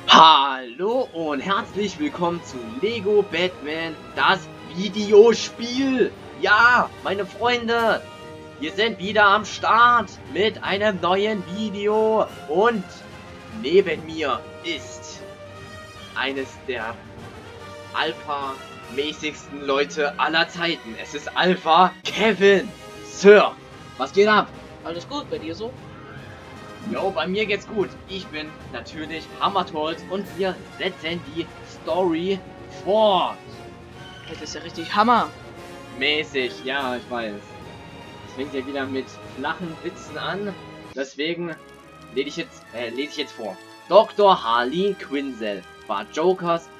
Hallo und herzlich willkommen zu Lego Batman, das Videospiel. Ja, meine Freunde, wir sind wieder am Start mit einem neuen Video und neben mir ist eines der Alpha-mäßigsten Leute aller Zeiten. Es ist Alpha Kevin. Sir, was geht ab? Alles gut bei dir so? Jo, bei mir geht's gut. Ich bin natürlich Hammertolz und wir setzen die Story fort. Das ist ja richtig Hammer. Mäßig, ja, ich weiß. Es fängt ja wieder mit flachen Witzen an. Deswegen lese ich jetzt vor. Dr. Harley Quinzel war Jokers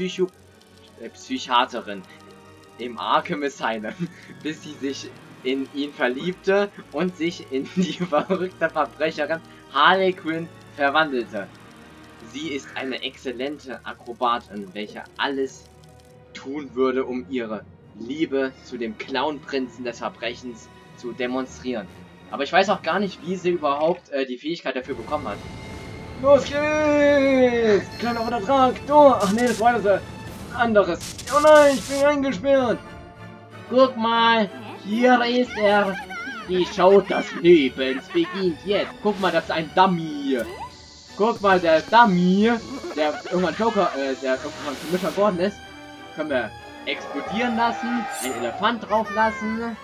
Psychiaterin im Arkham Asylum, bis sie sich in ihn verliebte und sich in die verrückte Verbrecherin Harley Quinn verwandelte. Sie ist eine exzellente Akrobatin, welche alles tun würde, um ihre Liebe zu dem Clownprinzen des Verbrechens zu demonstrieren. Aber ich weiß auch gar nicht, wie sie überhaupt die Fähigkeit dafür bekommen hat. Los geht's! Kleiner Vertrag! Ach nee, das war das anderes. Oh nein, ich bin eingesperrt! Guck mal, hier ist er. Die Show des Lebens beginnt jetzt. Guck mal, das ist ein Dummy. Guck mal, der Dummy, der irgendwann Joker, der irgendwann Commissioner geworden ist, können wir explodieren lassen, einen Elefant drauf lassen.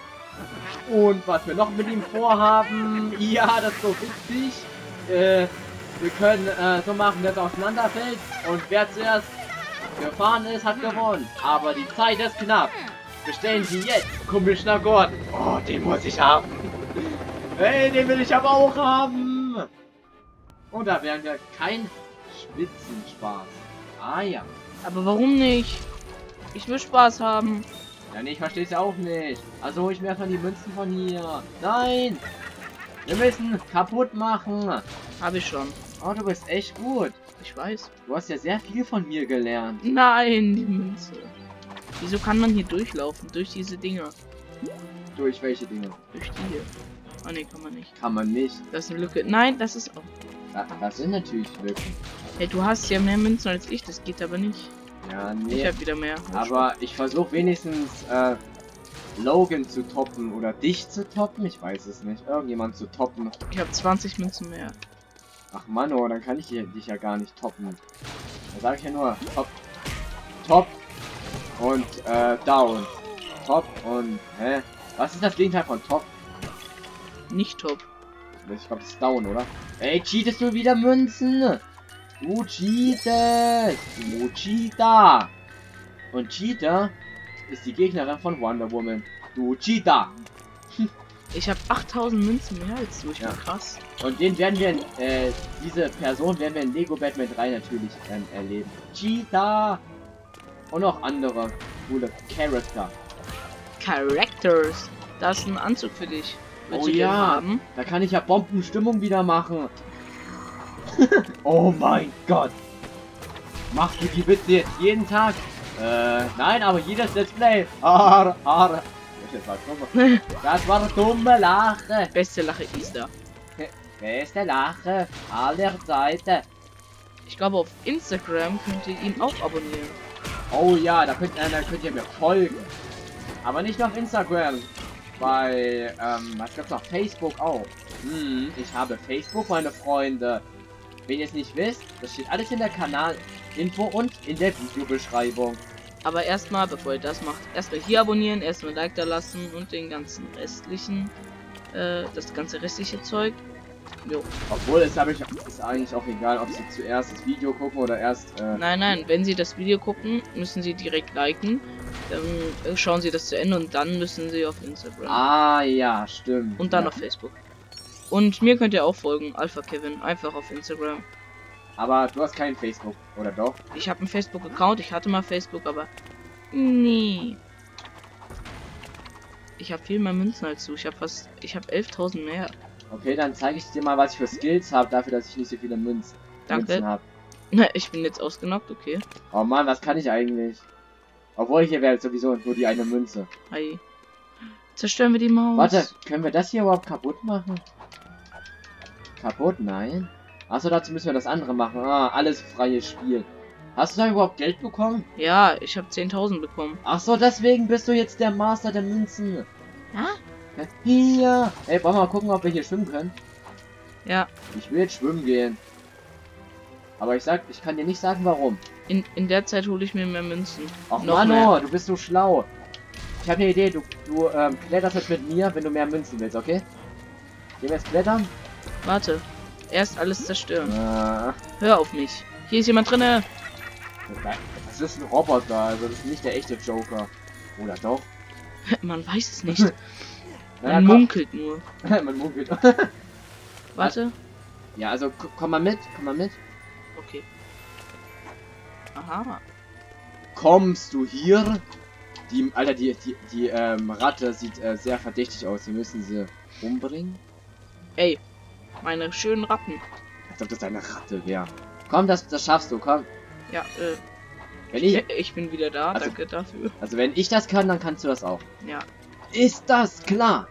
Und was wir noch mit ihm vorhaben, ja, das ist so witzig. Wir können so machen, dass er auseinanderfällt und wer zuerst gefahren ist, hat gewonnen. Aber die Zeit ist knapp. Bestellen Sie jetzt Commissioner Gordon. Oh, den muss ich haben. Hey, den will ich aber auch haben. Und da werden wir kein Spitzenspaß. Ah ja. Aber warum nicht? Ich will Spaß haben. Ja, nee, ich verstehe es ja auch nicht. Also hol ich mir erstmal die Münzen von hier. Nein. Wir müssen kaputt machen. Habe ich schon. Oh, du bist echt gut. Ich weiß. Du hast ja sehr viel von mir gelernt. Nein, die Münze. Wieso kann man hier durchlaufen? Durch diese Dinger. Durch welche Dinge? Durch die hier. Oh ne, kann man nicht. Kann man nicht. Das ist eine Lücke. Nein, das ist auch. Das sind natürlich Lücken. Hey, du hast ja mehr Münzen als ich. Das geht aber nicht. Ja, nee. Ich habe wieder mehr. Aber ich versuche wenigstens Logan zu toppen oder dich zu toppen. Ich weiß es nicht. Irgendjemand zu toppen. Ich habe 20 Münzen mehr. Ach Mann, oh, dann kann ich dich ja gar nicht toppen. Da sage ich ja nur top. Top. Und down. Top und was ist das Gegenteil von top? Nicht top. Ich glaube, das ist down, oder? Ey, cheatest du wieder Münzen? Du cheatest. Du Cheater. Und Cheater ist die Gegnerin von Wonder Woman. Du Cheater. Ich habe 8000 Münzen mehr als du. Ich bin krass. Und den werden wir, diese Person werden wir in Lego Batman 3 natürlich erleben. Cheetah! Und noch andere coole Charakter. Characters. Da ist ein Anzug für dich. Oh ja, da kann ich ja Bombenstimmung wieder machen. Oh mein Gott. Machst du die Witze jetzt jeden Tag? Nein, aber jedes Let's Play. Das war eine dumme Lache. Beste Lache ist da. Beste Lache aller Zeiten. Ich glaube, auf Instagram könnt ihr ihn auch abonnieren. Oh ja, da könnt ihr mir folgen. Aber nicht nur auf Instagram. Bei, was gibt's noch? Facebook auch. Ich habe Facebook, meine Freunde. Wenn ihr es nicht wisst, das steht alles in der Kanalinfo und in der Videobeschreibung. Aber erstmal, bevor ihr das macht, erstmal hier abonnieren, erstmal Like da lassen und den ganzen restlichen, das ganze restliche Zeug. Jo. Obwohl, ist eigentlich auch egal, ob sie zuerst das Video gucken oder erst... Nein, wenn sie das Video gucken, müssen sie direkt liken. Dann schauen sie das zu Ende und dann müssen sie auf Instagram. Ah, ja, stimmt. Und dann auf Facebook. Und mir könnt ihr auch folgen, Alpha Kevin, einfach auf Instagram. Aber du hast kein Facebook, oder doch? Ich habe einen Facebook-Account, ich hatte mal Facebook, aber... Nee. Ich habe viel mehr Münzen als du, ich habe 11.000 mehr. Okay, dann zeige ich dir mal, was ich für Skills habe, dafür, dass ich nicht so viele Münzen habe. Ich bin jetzt ausgenockt, okay. Oh Mann, was kann ich eigentlich? Obwohl, hier wäre sowieso nur die eine Münze. Hi. Zerstören wir die Maus. Warte, können wir das hier überhaupt kaputt machen? Kaputt? Nein. Achso, dazu müssen wir das andere machen. Ah, alles freies Spiel. Hast du da überhaupt Geld bekommen? Ja, ich habe 10.000 bekommen. Achso, deswegen bist du jetzt der Master der Münzen. Ja? Hier. Ey, wollen wir mal gucken, ob wir hier schwimmen können? Ja. Ich will jetzt schwimmen gehen. Aber ich kann dir nicht sagen, warum. In der Zeit hole ich mir mehr Münzen. Ach Noch Mano, mehr. du bist so schlau. Ich habe eine Idee, du kletterst jetzt mit mir, wenn du mehr Münzen willst, okay? Gehen wir jetzt klettern? Warte. Erst alles zerstören. Ah, Hör auf mich. Hier ist jemand drinne. das ist ein Roboter, also das ist nicht der echte Joker. Oder doch? Man weiß es nicht. Naja, Man munkelt nur. Man munkelt. Warte. Ja, also komm mal mit, Okay. Aha. Kommst du hier? Alter, die Ratte sieht sehr verdächtig aus. Wir müssen sie umbringen. Ey. Meine schönen Ratten. Als ob das eine Ratte wäre. Komm, das schaffst du, komm. Ja, Wenn ich bin wieder da, Also- danke dafür. Also wenn ich das kann, dann kannst du das auch. Ja. Ist das klar?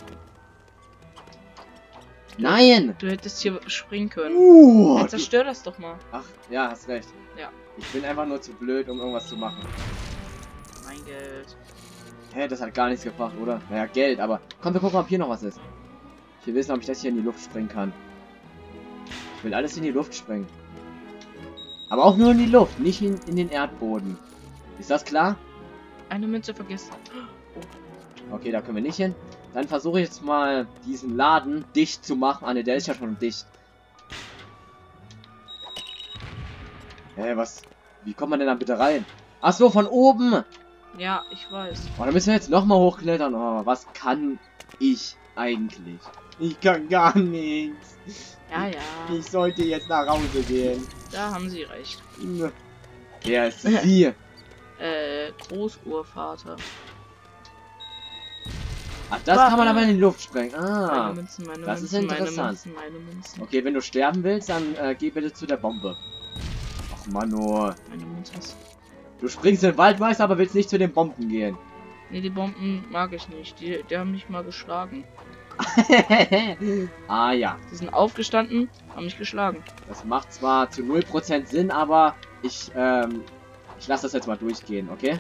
Nein! Du hättest hier springen können. Du- Zerstör das doch mal. Ach, ja, hast recht. Ja. Ich bin einfach nur zu blöd, um irgendwas zu machen. Mein Geld. Hä, das hat gar nichts gebracht, oder? Naja, Geld, aber... Komm, wir gucken, ob hier noch was ist. Ich will wissen, ob ich das hier in die Luft sprengen kann. Ich will alles in die Luft sprengen. Aber auch nur in die Luft, nicht in den Erdboden. Ist das klar? Eine Münze vergessen. Okay, da können wir nicht hin. Dann versuche ich jetzt mal, diesen Laden dicht zu machen. Ah ne, der ist ja schon dicht. Hä, was? Wie kommt man denn da bitte rein? Ach so, von oben! Ja, ich weiß. Oh, da müssen wir jetzt nochmal hochklettern. Oh, was kann ich eigentlich? Ich kann gar nichts. Ja, ja. Ich sollte jetzt nach Hause gehen. Da haben sie recht. Wer ist sie? Großurvater. Ach, das kann man aber in die Luft sprengen. Ah. Meine Münzen, meine das ist Münzen, interessant. meine Münzen. Okay, wenn du sterben willst, dann geh bitte zu der Bombe. Ach, Mano. Meine Münzen. Du springst in den Waldmeister, aber willst nicht zu den Bomben gehen. Nee, die Bomben mag ich nicht. Die haben mich mal geschlagen. Ah ja. Die sind aufgestanden, haben mich geschlagen. Das macht zwar zu 0% Sinn, aber ich lasse das jetzt mal durchgehen, okay?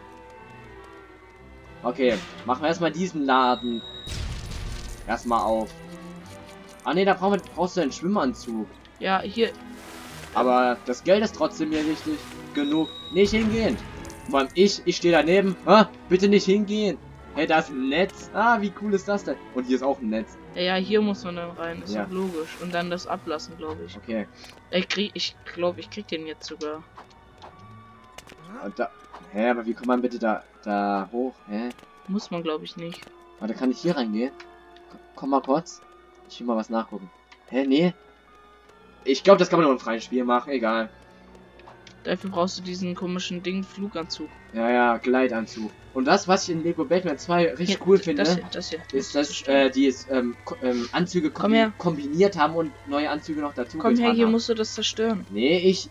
Okay, machen wir erstmal diesen Laden erstmal auf. Ah ne, da brauchst du einen Schwimmanzug. Ja, hier. Aber das Geld ist trotzdem mir wichtig genug. Nicht hingehen. Vor allem ich stehe daneben. Ah, bitte nicht hingehen. Hey, da ist ein Netz. Ah, wie cool ist das denn? Und hier ist auch ein Netz. Ja, hier muss man dann rein. Ist Ja. doch logisch. Und dann das ablassen, glaube ich. Okay. Ich glaube, ich krieg den jetzt sogar. Und da. Hä, aber wie kommt man bitte da hoch? Hä? Muss man, glaube ich, nicht. Warte, kann ich hier reingehen? Komm mal kurz. Ich will mal was nachgucken. Hä, nee. Ich glaube, das kann man nur im freien Spiel machen. Egal. Dafür brauchst du diesen komischen Ding, Fluganzug. Ja, Gleitanzug. Und das, was ich in Lego Batman 2 richtig Hier, cool finde, das hier. ist, dass die jetzt Anzüge Komm her. kombiniert haben und neue Anzüge noch dazu Komm her, getan hier haben. musst du das zerstören. Nee, ich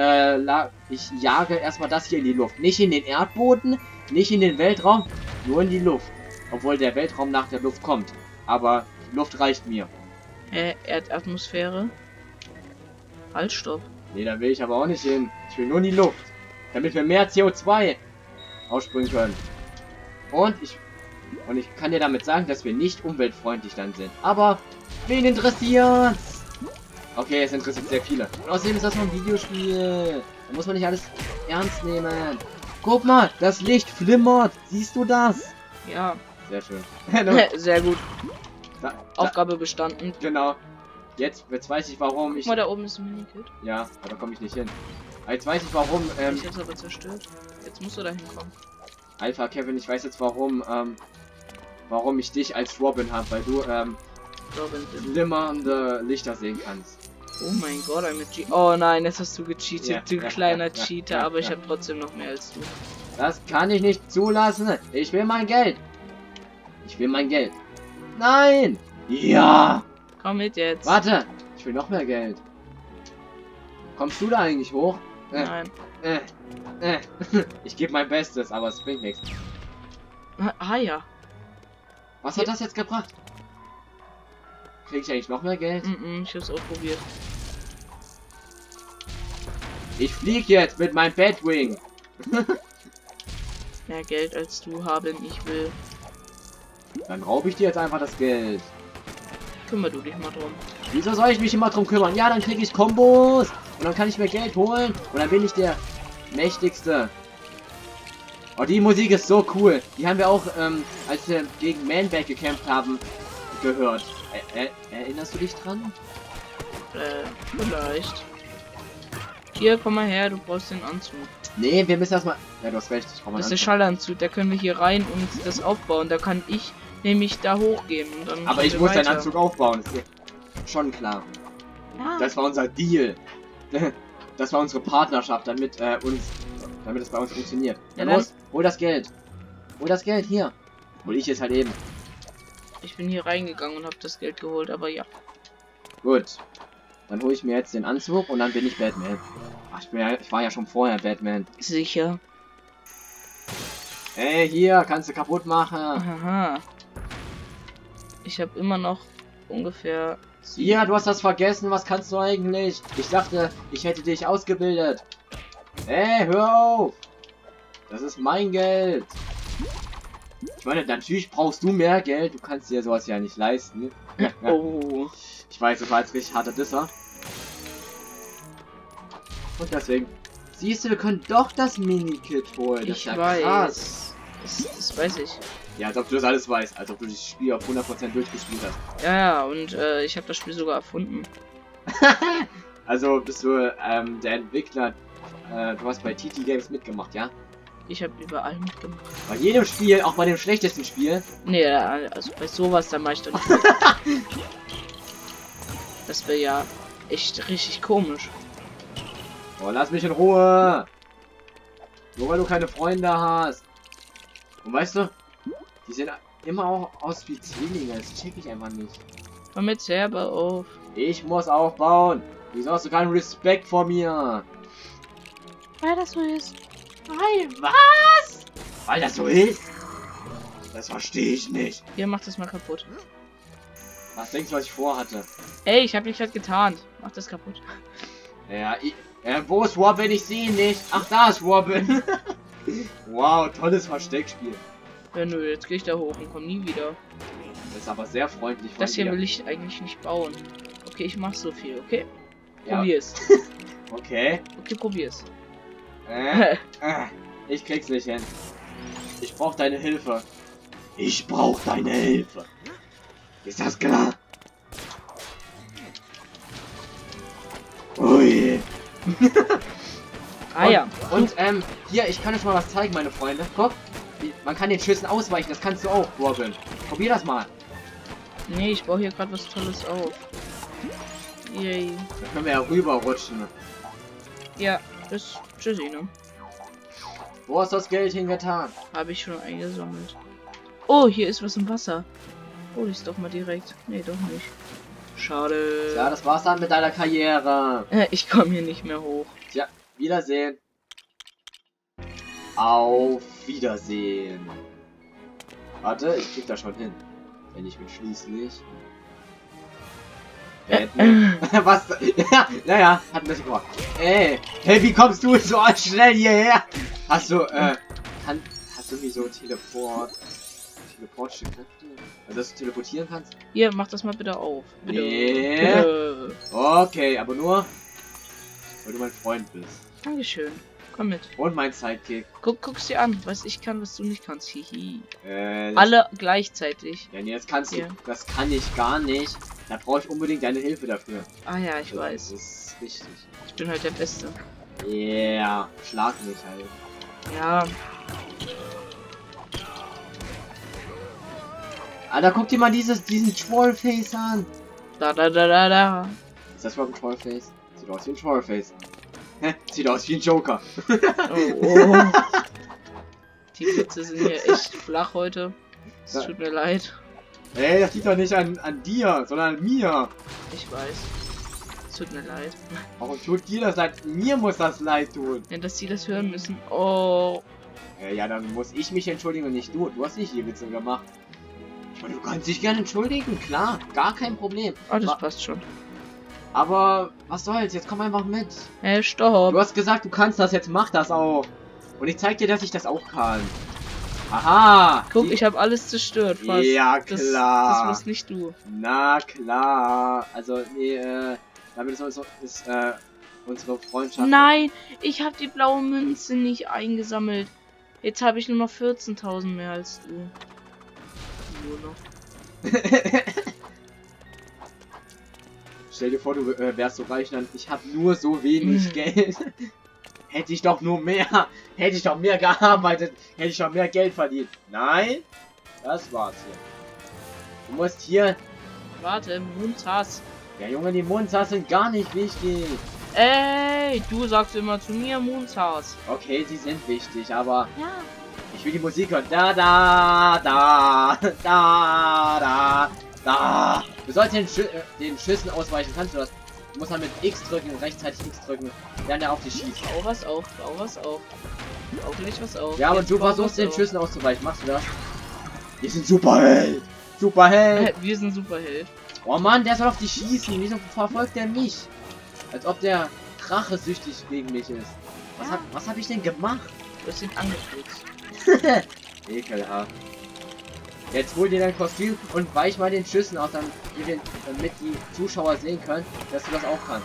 jage erstmal das hier in die Luft. Nicht in den Erdboden, nicht in den Weltraum, nur in die Luft. Obwohl der Weltraum nach der Luft kommt. Aber die Luft reicht mir. Erdatmosphäre. Halt, stopp. Nee, da will ich aber auch nicht hin. Ich will nur in die Luft. Damit wir mehr CO2 aussprühen können. Und ich kann dir damit sagen, dass wir nicht umweltfreundlich dann sind. Aber wen interessiert's? Okay, es interessiert sehr viele. Und außerdem ist das nur ein Videospiel. Da muss man nicht alles ernst nehmen. Guck mal, das Licht flimmert. Siehst du das? Ja. Sehr schön. Sehr gut. Da, Aufgabe bestanden. genau. Jetzt weiß ich, warum ich... Guck mal, da oben ist ein Minikit. Ja, aber da komme ich nicht hin. Jetzt weiß ich, warum... Ich hab's aber zerstört. Jetzt musst du da hinkommen. Alpha Kevin, ich weiß jetzt, warum ich dich als Robin habe, weil du Robin. flimmernde Lichter sehen kannst. Oh mein Gott, oh nein, jetzt hast du gecheatet, Ja, du ja, kleiner ja, ja, Cheater, ja, aber ich ja. habe trotzdem noch mehr als du. Das kann ich nicht zulassen. Ich will mein Geld. Ich will mein Geld. Nein! Ja! Komm mit jetzt. Warte! Ich will noch mehr Geld. Kommst du da eigentlich hoch? Nein. Ich gebe mein Bestes, aber es bringt nichts. Ah ja. Was hat das jetzt gebracht? Krieg ich eigentlich noch mehr Geld? Ich hab's auch probiert. Ich flieg jetzt mit meinem Batwing. Mehr Geld als du haben ich will. Dann raube ich dir jetzt einfach das Geld. Kümmer du dich mal drum. Wieso soll ich mich immer drum kümmern? Ja, dann kriege ich Kombos. Und dann kann ich mir Geld holen. Und dann bin ich der Mächtigste. Oh, die Musik ist so cool. Die haben wir auch, als wir gegen Manback gekämpft haben, gehört. Erinnerst du dich dran? Vielleicht. Hier, komm mal her, du brauchst den Anzug. Nee, wir müssen erstmal... Ja, du hast recht. Ich brauche Das ist der Schallanzug, da können wir hier rein und das aufbauen. Da kann ich nämlich da hochgehen. Und dann aber ich wir muss weiter. deinen Anzug aufbauen. Das ist schon klar. Ja. Das war unser Deal. Das war unsere Partnerschaft, damit es bei uns funktioniert. Ja, Na los, hol das Geld. Hol das Geld hier. Hol ich es halt eben. Ich bin hier reingegangen und habe das Geld geholt, aber ja. Gut. Dann hole ich mir jetzt den Anzug und dann bin ich Batman. Ach, ich war ja schon vorher Batman. Sicher. Ey, hier, kannst du kaputt machen. Aha. Ich habe immer noch ungefähr... Ja, du hast das vergessen. Was kannst du eigentlich? Ich dachte, ich hätte dich ausgebildet. Ey, hör auf. Das ist mein Geld. Ich meine, natürlich brauchst du mehr Geld. Du kannst dir sowas ja nicht leisten. Oh. Ich weiß, das war jetzt richtig harter Disser. Und deswegen. Siehst du, wir können doch das Mini-Kit holen. Das ist ja krass. Das weiß ich. Ja, als ob du das alles weißt. Als ob du das Spiel auf 100% durchgespielt hast. Ja, und ich habe das Spiel sogar erfunden. Also bist du der Entwickler. Du hast bei TT Games mitgemacht, ja? Ich habe überall mitgemacht. Bei jedem Spiel, auch bei dem schlechtesten Spiel. Nee, also bei sowas, da mach ich doch nicht mit. Das wäre ja echt richtig komisch. Oh, lass mich in Ruhe. Nur weil du keine Freunde hast. Und weißt du, die sehen immer auch aus wie Zwillinge. Das check ich einfach nicht. Komm jetzt her, bau auf. Ich muss aufbauen. Wieso hast du keinen Respekt vor mir? Weil das so ist. Weil was? Weil das so ist? Das verstehe ich nicht. Hier, mach das mal kaputt. Was denkst du, was ich vorhatte? Ey, ich habe mich halt getarnt. Mach das kaputt. Ja, wo ist Robin? Ich sehe ihn nicht. Ach, da ist Robin. Wow, tolles Versteckspiel. Ja, nö, jetzt gehe ich da hoch und komm nie wieder. Das ist aber sehr freundlich von Das hier dir. will ich eigentlich nicht bauen. Okay, ich mach so viel, okay? Ja. Probier's. Okay. Okay, probier's. Ich krieg's nicht hin. Ich brauch deine Hilfe. Ich brauch deine Hilfe. Ist das klar? Ui. Ah ja. Und hier, ich kann euch mal was zeigen, meine Freunde. Guck, man kann den Schüssen ausweichen, das kannst du auch, Robin. Probier das mal. Nee, ich baue hier gerade was Tolles auf. Yay. Da können wir ja rüberrutschen. Ja, das tschüssi, ne? Wo hast du das Geld hingetan? Habe ich schon eingesammelt. Oh, hier ist was im Wasser. Hol ich's doch mal direkt. Nee, doch nicht. Schade. Ja, das war's dann mit deiner Karriere. Ich komme hier nicht mehr hoch. Tja, Wiedersehen. Auf Wiedersehen. Warte, ich krieg das schon hin. Wenn ich mich schließlich... Was? Ja, naja, hat ein bisschen gemacht. Ey, hey, wie kommst du so schnell hierher? Hast du, hast du wie so teleportische Kräfte? Also, dass du teleportieren kannst? Hier, mach das mal bitte auf. Bitte. Nee. Bitte. Okay, aber nur, weil du mein Freund bist. Dankeschön. Komm mit. Und mein Sidekick. Guck's dir an, was ich kann, was du nicht kannst. Hihi. Das, Alle gleichzeitig. ja, nee, das kannst Ja. du, das kann ich gar nicht. Da brauche ich unbedingt deine Hilfe dafür. Ah ja, ich Das weiß. ist richtig. Ich bin halt der Beste. Yeah, schlag mich halt. Ja. Alter, guck dir mal diesen Trollface an. Da. Ist das überhaupt ein Trollface? Sieht aus wie ein Trollface. Hä? Sieht aus wie ein Joker. Oh. Die Pizza sind hier echt flach heute. Es tut mir leid. Ey, das liegt doch nicht an dir, sondern an mir. Ich weiß. Es tut mir leid. Warum tut dir das leid? Mir muss das leid tun. Ja, dass sie das hören müssen. Oh. Ja, dann muss ich mich entschuldigen und nicht du. Du hast nicht die Witze gemacht. Ich meine, du kannst dich gerne entschuldigen, klar. Gar kein Problem. Oh, das passt schon. Aber was soll's, jetzt komm einfach mit. Stopp. Du hast gesagt, du kannst das, jetzt mach das auch. Und ich zeig dir, dass ich das auch kann. Aha! Guck, ich habe alles zerstört fast. Ja, Das klar. warst nicht du. Na klar. Also, nee, damit ist unsere Freundschaft... Nein, ich habe die blaue Münze nicht eingesammelt. Jetzt habe ich nur noch 14.000 mehr als du. Nur noch. Stell dir vor, du wärst so reich, dann ich habe nur so wenig Geld. Hätte ich doch mehr gearbeitet, hätte ich doch mehr Geld verdient. Nein, das war's hier. Du musst hier... Warte, Muntas. Ja Junge, die Munzas sind gar nicht wichtig. Ey, du sagst immer zu mir Muntas. Okay, sie sind wichtig, aber Ja. ich will die Musik hören. Da, da, da, da, da, da. Du sollst den Schüssen ausweichen. Kannst du das? Du musst dann mit X drücken, rechtzeitig X drücken, dann der auf dich schießt. Bau was auf, bau was auf. Bau gleich was auf. Ja, und du versuchst den Schüssen auszuweichen. Machst du das? Wir sind Superheld. Superheld. Wir sind Superheld. Oh Mann, der soll auf dich schießen. Wieso verfolgt der mich? Als ob der rachesüchtig gegen mich ist. Was hab ich denn gemacht? Du hast ihn angeputzt. Ekelhaft. Jetzt hol dir dein Kostüm und weich mal den Schüssen aus, damit die Zuschauer sehen können, dass du das auch kannst.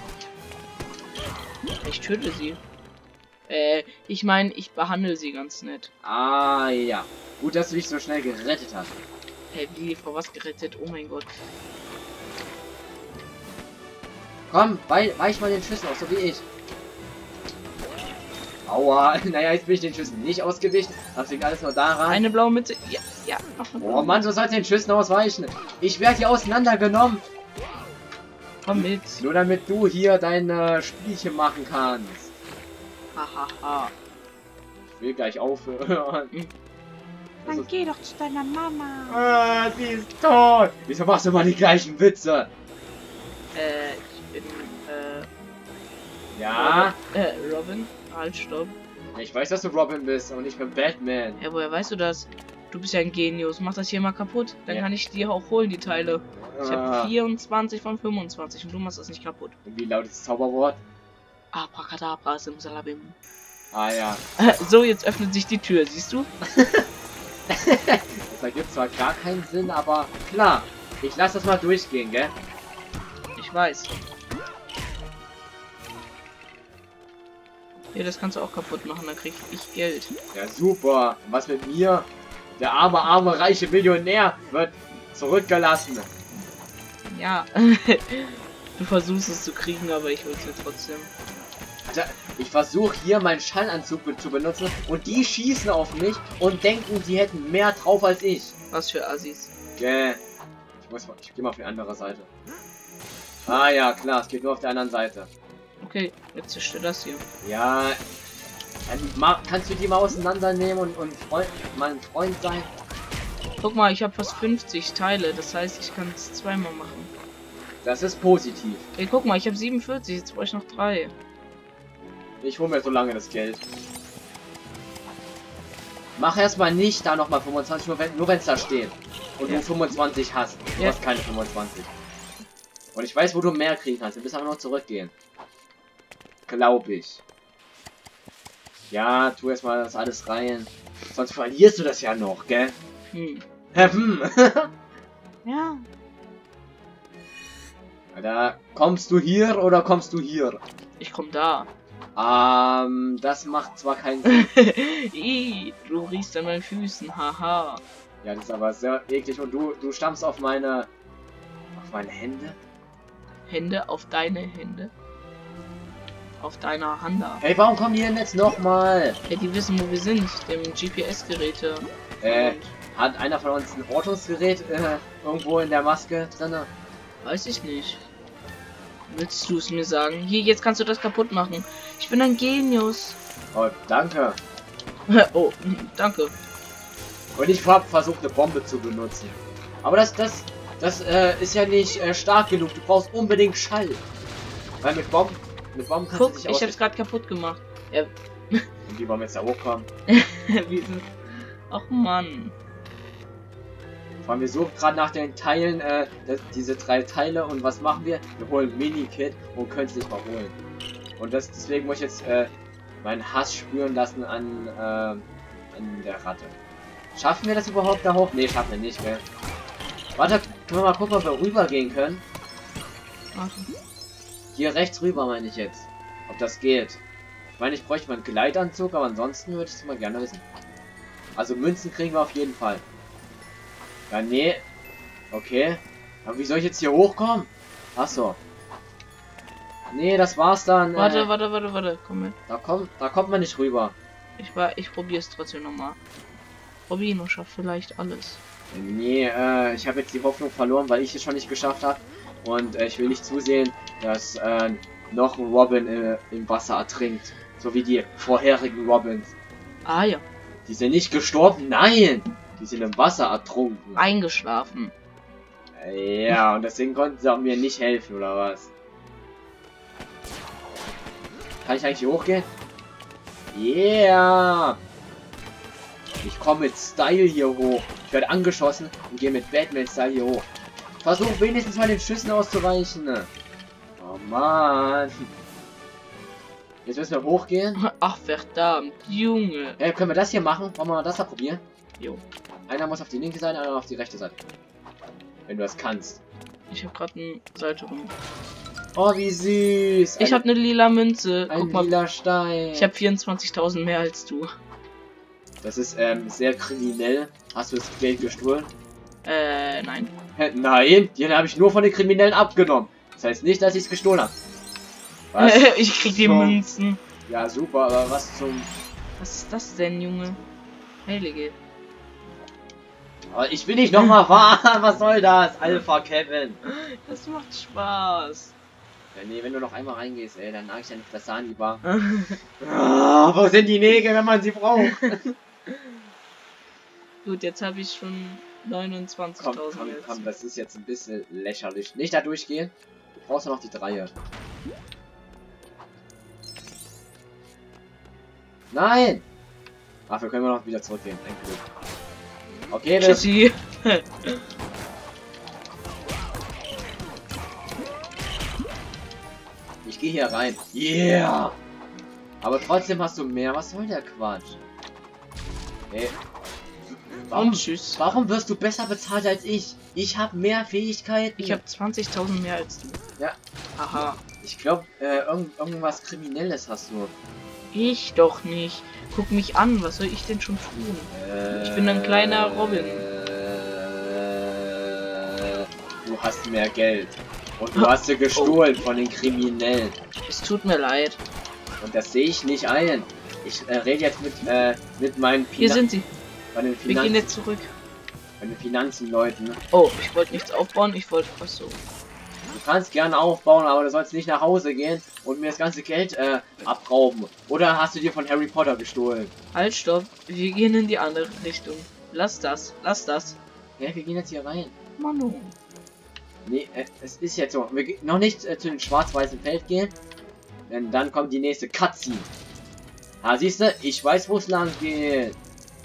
Ich töte sie. Ich meine, ich behandle sie ganz nett. Ah, ja. Gut, dass du dich so schnell gerettet hast. Hey, wie, vor was gerettet? Oh mein Gott. Komm, weich mal den Schüssen aus, so wie ich. Aua, naja, jetzt bin ich den Schüssen nicht ausgewichen. Das liegt alles nur daran. Eine blaue Mütze. Ja, ja. Oh Mann, du sollst den Schüssen ausweichen. Ich werde hier auseinandergenommen. Komm mit. Nur damit du hier dein Spielchen machen kannst. Hahaha. Ich will gleich aufhören. Dann geh doch zu deiner Mama. Ah, sie ist tot. Wieso machst du immer die gleichen Witze? Ich bin, Ja? Robin? Halt, stopp. Ich weiß, dass du Robin bist und ich bin Batman. Ja, woher weißt du das? Du bist ja ein Genius. Mach das hier mal kaputt. Dann kann ich die auch holen, die Teile. Ich habe 24 von 25 und du machst das nicht kaputt. Und wie lautet das Zauberwort? Abracadabra, Simsalabim. Ah ja. So, jetzt öffnet sich die Tür, siehst du? Das ergibt zwar gar keinen Sinn, aber klar. Ich lasse das mal durchgehen, gell? Ich weiß. Ja, das kannst du auch kaputt machen, dann krieg ich Geld. Ja, super. Was mit mir? Der arme, reiche Millionär wird zurückgelassen. Ja. Du versuchst es zu kriegen, aber ich will es ja trotzdem. Alter, ich versuche hier meinen Schallanzug zu benutzen und die schießen auf mich und denken, sie hätten mehr drauf als ich. Was für Assis. Gell. Ich gehe mal auf die andere Seite. Ah ja, klar, es geht nur auf der anderen Seite. Okay, jetzt zerstör das hier. Ja, dann kannst du die mal auseinandernehmen und mein Freund sein? Guck mal, ich habe fast 50 Teile, das heißt, ich kann es zweimal machen. Das ist positiv. Ey, guck mal, ich habe 47, jetzt brauche ich noch 3. Ich hole mir so lange das Geld. Mach erstmal nicht da nochmal 25, nur wenn es da steht. Und Ja. du 25 hast. Du Ja. hast keine 25. Und ich weiß, wo du mehr kriegen kannst. Du musst aber noch zurückgehen. Glaube ich. Ja, tu erstmal das alles rein. Sonst verlierst du das ja noch, gell? Hm. Ja. Da kommst du hier oder kommst du hier? Ich komm da. Das macht zwar keinen Sinn. Ih, du riechst an meinen Füßen, haha. Ja, das ist aber sehr eklig. Und du stammst auf meine Hände? Hände auf deine Hände. Auf deiner Hand da. Hey, warum kommen die denn jetzt nochmal? Ja, die wissen, wo wir sind. Dem GPS-Geräte. Hat einer von uns ein Ortungsgerät irgendwo in der Maske drinne? Weiß ich nicht. Willst du es mir sagen? Hier, jetzt kannst du das kaputt machen. Ich bin ein Genius. Oh, danke. Oh, danke. Und ich habe versucht, eine Bombe zu benutzen. Aber das ist ja nicht stark genug. Du brauchst unbedingt Schall. Weil mit Bomben kannst Guck, du dich ich hab's gerade kaputt gemacht. Ja. Und die wollen jetzt da hochkommen. Wir sind... Ach Mann. Fahren wir so gerade nach den Teilen, diese 3 Teile und was machen wir? Wir holen Mini-Kit und können es nicht mal holen. Und deswegen muss ich jetzt meinen Hass spüren lassen an der Ratte. Schaffen wir das überhaupt da hoch? Ne, schaffen wir nicht, gell? Warte, können wir mal gucken, ob wir rübergehen können? Hier rechts rüber meine ich jetzt. Ob das geht. Ich meine, ich bräuchte mal einen Gleitanzug, aber ansonsten würde ich es mal gerne wissen. Also Münzen kriegen wir auf jeden Fall. Ja, nee. Okay. Aber wie soll ich jetzt hier hochkommen? Achso. Nee, das war's dann. Warte. Komm mit. Da kommt man nicht rüber. Ich probiere es trotzdem nochmal. Probieren und schaff vielleicht alles. Nee, ich habe jetzt die Hoffnung verloren, weil ich es schon nicht geschafft habe. Und ich will nicht zusehen, dass noch ein Robin im Wasser ertrinkt. So wie die vorherigen Robins. Ah ja. Die sind nicht gestorben, nein! Die sind im Wasser ertrunken. Eingeschlafen. Ja, und deswegen konnten sie auch mir nicht helfen, oder was? Kann ich eigentlich hier hochgehen? Yeah! Ich komme mit Style hier hoch. Ich werde angeschossen und gehe mit Batman-Style hier hoch. Versuch wenigstens mal den Schüssen auszuweichen. Oh Mann. Jetzt müssen wir hochgehen. Ach verdammt, Junge. Können wir das hier machen? Wollen wir mal das da probieren? Jo. Einer muss auf die linke Seite, einer auf die rechte Seite. Wenn du das kannst. Ich habe gerade ein Salto gemacht. Oh, wie süß. Ich habe eine lila Münze. Ein Guck mal, lila Stein. ich habe 24.000 mehr als du. Das ist sehr kriminell. Hast du das Geld gestohlen? Nein. Nein, den habe ich nur von den Kriminellen abgenommen. Das heißt nicht, dass ich es gestohlen habe. Was? Ich krieg die Münzen. Ja, super, aber was zum... Was ist das denn, Junge? Heilige. Aber ich will nicht nochmal fahren. Was soll das? Alpha Kevin. Das macht Spaß. Ja, nee, wenn du noch einmal reingehst, ey, dann nag ich deine Fresse an die Bar. Wo sind die Nägel, wenn man sie braucht? Gut, jetzt habe ich schon 29.000. Komm, das ist jetzt ein bisschen lächerlich. Nicht da durchgehen. Du brauchst noch die 3. Nein! Dafür können wir noch wieder zurückgehen. Ein Glück. Okay, Tschüssi. Ich gehe hier rein. Yeah! Aber trotzdem hast du mehr. Was soll der Quatsch? Ey. Und tschüss. Warum wirst du besser bezahlt als ich? Ich habe mehr Fähigkeiten. Ich habe 20.000 mehr als du. Ja. Aha. Ich glaube, irgendwas Kriminelles hast du. Ich doch nicht. Guck mich an, was soll ich denn schon tun? Ich bin ein kleiner Robin. Du hast mehr Geld. Und du hast sie gestohlen von den Kriminellen. Es tut mir leid. Und das sehe ich nicht ein. Ich rede jetzt mit meinen Hier sind sie. Wir gehen jetzt zurück. Bei den Finanzenleuten. Oh, ich wollte nichts aufbauen, ich wollte... Achso. Du kannst gerne aufbauen, aber du sollst nicht nach Hause gehen und mir das ganze Geld abrauben. Oder hast du dir von Harry Potter gestohlen? Halt, stopp. Wir gehen in die andere Richtung. Lass das. Lass das. Ja, wir gehen jetzt hier rein. Manu. Nee, es ist jetzt so. Wir noch nicht zu dem schwarz-weißen Feld gehen. Denn dann kommt die nächste Cutscene. Ah, siehst du? Ich weiß, wo es lang geht.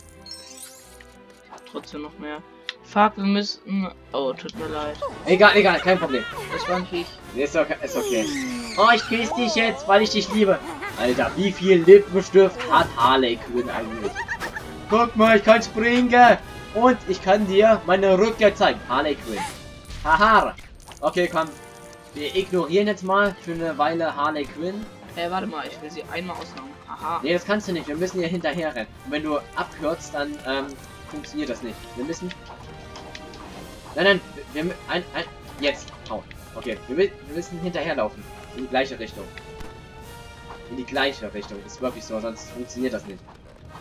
Trotzdem noch mehr. Fuck, wir müssen... Oh, tut mir leid. Egal, kein Problem. Das war nicht ich. Nee, ist okay. Oh, ich küsse dich jetzt, weil ich dich liebe. Alter, wie viel Lippenstift hat Harley Quinn eigentlich? Guck mal, ich kann springen. Und ich kann dir meine Rückkehr zeigen. Harley Quinn. Haha. Okay, komm. Wir ignorieren jetzt mal für eine Weile Harley Quinn. Warte mal, ich will sie einmal auslaufen. Aha. Nee, das kannst du nicht. Wir müssen hier hinterher rennen. Und wenn du abkürzt, dann funktioniert das nicht. Wir müssen... Nein, jetzt. Hau. Okay, wir müssen hinterherlaufen. In die gleiche Richtung. In die gleiche Richtung. Ist wirklich so, sonst funktioniert das nicht.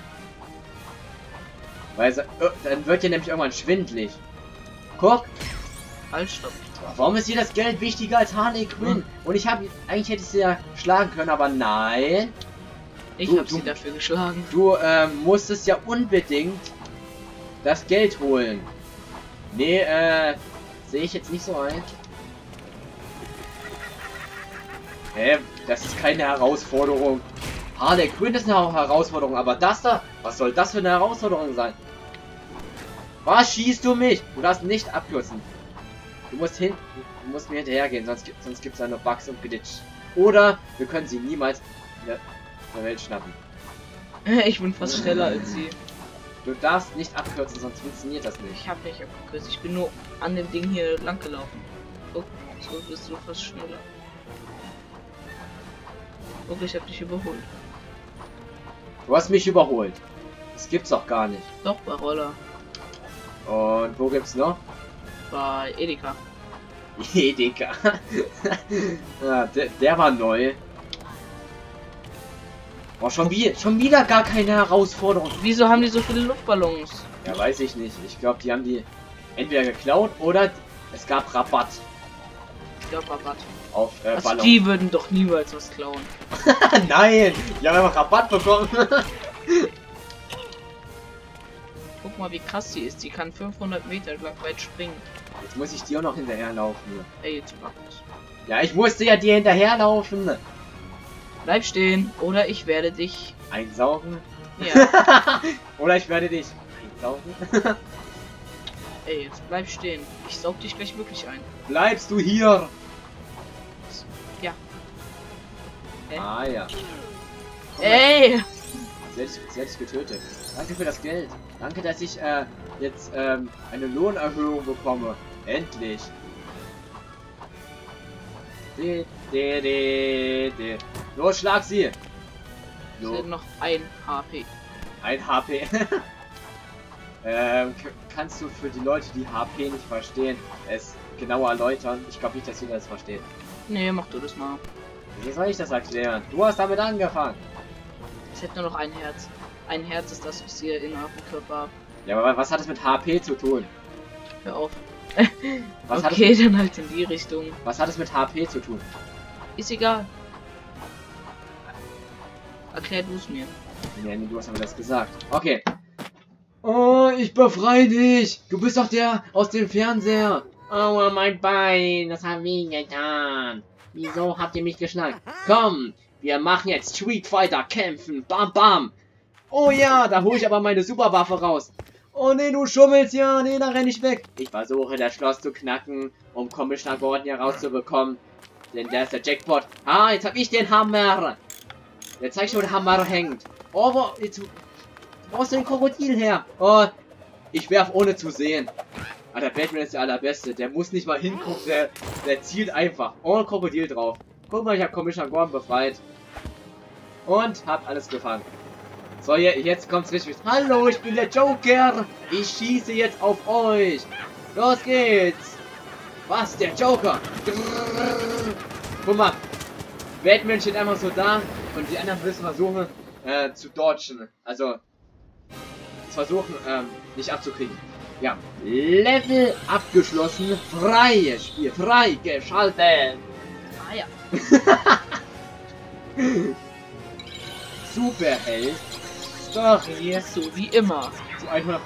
Weil dann wird dir nämlich irgendwann schwindlig. Guck. Halt, stopp. Warum ist hier das Geld wichtiger als Harley Quinn? Und eigentlich hätte ich sie ja schlagen können, aber nein. Ich habe sie dafür geschlagen. Du musstest ja unbedingt das Geld holen. Nee, sehe ich jetzt nicht so ein. Das ist keine Herausforderung. Harley Quinn ist eine Herausforderung, aber das da? Was soll das für eine Herausforderung sein? Was schießt du mich? Du darfst nicht abkürzen. Du musst mir hinterhergehen, sonst gibt es da noch Bugs und Glitch. Oder wir können sie niemals in der Welt schnappen. Ich bin fast schneller als sie. Du darfst nicht abkürzen, sonst funktioniert das nicht. Ich habe nicht abgekürzt. Ich bin nur an dem Ding hier lang gelaufen. Oh, so bist du fast schneller. Okay, ich habe dich überholt. Du hast mich überholt. Das gibt's doch gar nicht. Doch, bei Roller. Und wo gibt's noch? Bei Edeka. Edeka. Ja, der war neu. Oh, schon wieder gar keine Herausforderung. Wieso haben die so viele Luftballons? Ja, weiß ich nicht. Ich glaube, die haben die entweder geklaut oder es gab Rabatt. Ich glaube Rabatt. Auf also Ballon. die würden doch niemals was klauen. Nein, die haben einfach Rabatt bekommen. Guck mal, wie krass die ist. Die kann 500 Meter lang weit springen. Jetzt muss ich dir auch noch hinterherlaufen. Ey, jetzt macht es. Ja, ich musste ja dir hinterherlaufen. Bleib stehen, oder ich werde dich... Einsaugen? Ja. Oder ich werde dich einsaugen? Ey, jetzt bleib stehen. Ich saug dich gleich wirklich ein. Bleibst du hier? Ja. Ah ja. Ey! Selbst getötet. Danke für das Geld. Danke, dass ich jetzt eine Lohnerhöhung bekomme. Endlich. Los, schlag sie. So. Sind noch ein HP. Ein HP. Kannst du für die Leute, die HP nicht verstehen, es genauer erläutern? Ich glaube nicht, dass jeder das versteht. Nee, mach du das mal. Wie soll ich das erklären? Du hast damit angefangen. Es hätte nur noch ein Herz. Ein Herz ist das, was ihr in eurem Körper habt. Ja, aber was hat es mit HP zu tun? Hör auf. Was okay, dann halt in die Richtung. Was hat es mit HP zu tun? Ist egal. Erklär du es mir. Ja, nee, du hast aber das gesagt. Okay. Oh, ich befreie dich. Du bist doch der aus dem Fernseher. Aua, mein Bein. Das hat weh getan. Wieso habt ihr mich geschnackt? Komm, wir machen jetzt Street Fighter kämpfen. Bam, bam. Oh ja, da hole ich aber meine Superwaffe raus. Oh nee, du schummelst ja. Nee, da renne ich weg. Ich versuche das Schloss zu knacken, um Commissioner Gordon hier rauszubekommen. Denn der ist der Jackpot. Ah, jetzt hab ich den Hammer. Jetzt zeig ich, wo der Hammer hängt. Oh, wo ist denn Krokodil her? Oh, ich werf ohne zu sehen. Ah, der Batman ist der allerbeste. Der muss nicht mal hingucken. Der zielt einfach. Oh, Krokodil drauf. Guck mal, ich habe Commissioner Gordon befreit. Und hab alles gefangen. So, jetzt kommt's richtig. Hallo, ich bin der Joker. Ich schieße jetzt auf euch. Los geht's. Was? Der Joker? Guck mal. Batman steht einfach so da und die anderen müssen versuchen zu dodgen. Also versuchen nicht abzukriegen. Ja. Level abgeschlossen. Freies Spiel. Freigeschaltet. Ah ja. Superheld. Story. So wie immer. Zu 100%.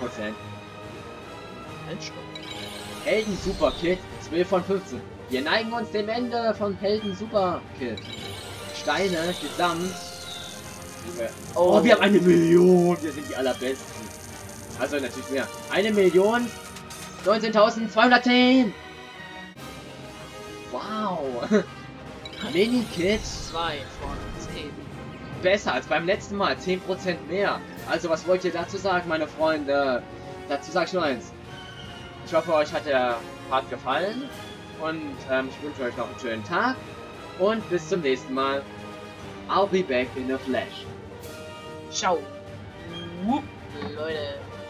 Helden Super Kit 12 von 15. Wir neigen uns dem Ende von Helden Super Kit. Steine gesamt. Oh, wir haben 1 Million. Wir sind die allerbesten. Also natürlich mehr. 1.019.210. Wow. Mini-Kit 2 von 10. Besser als beim letzten Mal. 10% mehr. Also was wollt ihr dazu sagen, meine Freunde? Dazu sage ich nur eins. Ich hoffe, euch hat der Part gefallen. Und ich wünsche euch noch einen schönen Tag. Und bis zum nächsten Mal. I'll be back in a flash. Ciao. Leute.